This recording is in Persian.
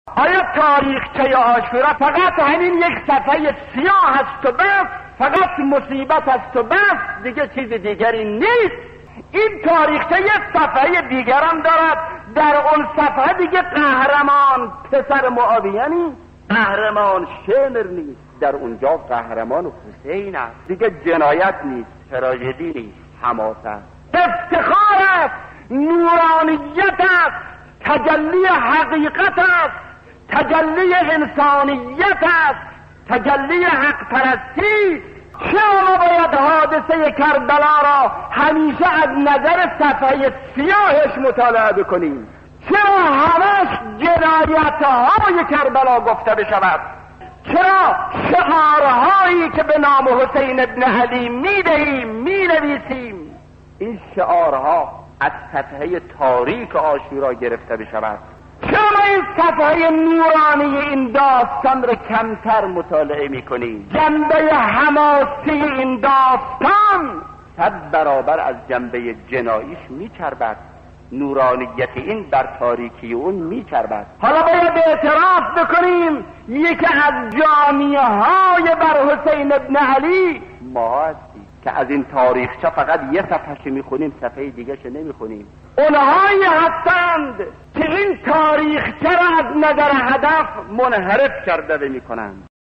آیا تاریخچه عاشورا فقط همین یک صفحه سیاه است و بس؟ فقط مصیبت است و بس؟ دیگه چیز دیگری نیست. این تاریخچه یک صفحه دیگرم دارد. در اون صفحه دیگه قهرمان پسر معاویه نیست، قهرمان شمر نیست، در اونجا قهرمان حسین است. دیگه جنایت نیست، تراژدی نیست، حماسه است، افتخار است، نورانیت است، تجلی حقیقت است، تجلی انسانیت است، تجلی حق پرستی. چرا باید حادثه کربلا را همیشه از نظر صفحه سیاهش مطالعه بکنیم؟ چرا همش جنایت‌های کربلا گفته بشود؟ چرا شعارهایی که به نام حسین ابن علی میدهیم مینویسیم این شعارها از صفحه تاریک عاشورا گرفته بشود؟ چرا این صفحه نورانی این داستان را کمتر مطالعه میکنیم؟ جنبه حماسی این داستان 100 برابر از جنبه جناییش میچربد. نورانیت این بر تاریکی اون میچربد. حالا باید اعتراف بکنیم یکی از جامعه های بر حسین ابن علی ما هستیم که از این تاریخچه فقط یه صفحه میخونیم، صفحه دیگه ش نمیخونیم. اونهایی هستند که این تاریخچه را از نظر هدف منحرف کرده میکنند.